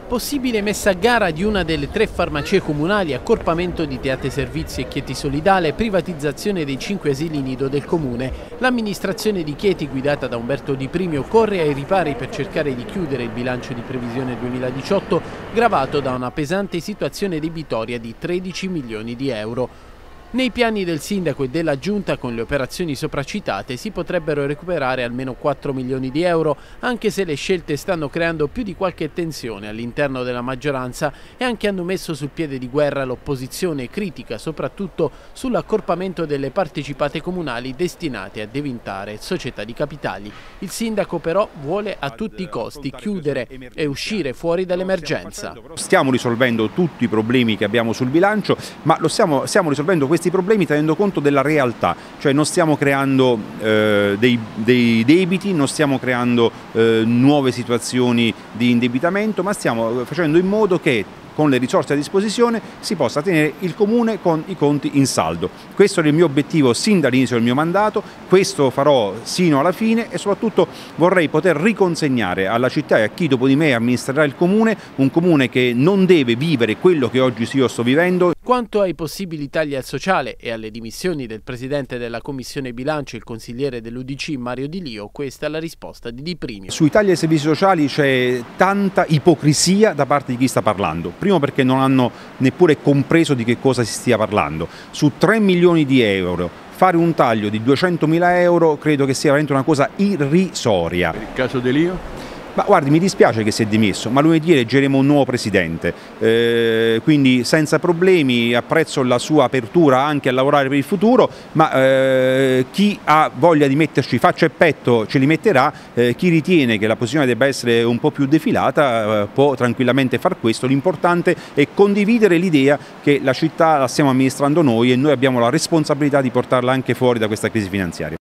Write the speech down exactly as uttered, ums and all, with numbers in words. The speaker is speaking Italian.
Possibile messa a gara di una delle tre farmacie comunali, accorpamento di Teate Servizi e Chieti Solidale, privatizzazione dei cinque asili nido del comune. L'amministrazione di Chieti, guidata da Umberto Di Primio, corre ai ripari per cercare di chiudere il bilancio di previsione duemiladiciotto, gravato da una pesante situazione debitoria di tredici milioni di euro. Nei piani del sindaco e della giunta, con le operazioni sopracitate, si potrebbero recuperare almeno quattro milioni di euro, anche se le scelte stanno creando più di qualche tensione all'interno della maggioranza e anche hanno messo sul piede di guerra l'opposizione critica, soprattutto sull'accorpamento delle partecipate comunali destinate a diventare società di capitali. Il sindaco però vuole a tutti i costi chiudere e uscire fuori dall'emergenza. Stiamo risolvendo tutti i problemi che abbiamo sul bilancio, ma lo stiamo, stiamo risolvendo questi questi problemi tenendo conto della realtà, cioè non stiamo creando eh, dei, dei debiti, non stiamo creando eh, nuove situazioni di indebitamento, ma stiamo facendo in modo che con le risorse a disposizione si possa tenere il comune con i conti in saldo. Questo è il mio obiettivo sin dall'inizio del mio mandato, questo farò sino alla fine e soprattutto vorrei poter riconsegnare alla città e a chi dopo di me amministrerà il comune, un comune che non deve vivere quello che oggi io sto vivendo. Quanto ai possibili tagli al sociale e alle dimissioni del presidente della Commissione Bilancio, il consigliere dell'U D C Mario Di Lio, questa è la risposta di Di Primio. Sui tagli ai servizi sociali c'è tanta ipocrisia da parte di chi sta parlando. Primo perché non hanno neppure compreso di che cosa si stia parlando. Su tre milioni di euro fare un taglio di duecentomila euro credo che sia veramente una cosa irrisoria. Per il caso Di Lio? Ma guardi, mi dispiace che si è dimesso, ma lunedì eleggeremo un nuovo presidente, eh, quindi senza problemi, apprezzo la sua apertura anche a lavorare per il futuro, ma eh, chi ha voglia di metterci faccia e petto ce li metterà, eh, chi ritiene che la posizione debba essere un po' più defilata eh, può tranquillamente far questo, l'importante è condividere l'idea che la città la stiamo amministrando noi e noi abbiamo la responsabilità di portarla anche fuori da questa crisi finanziaria.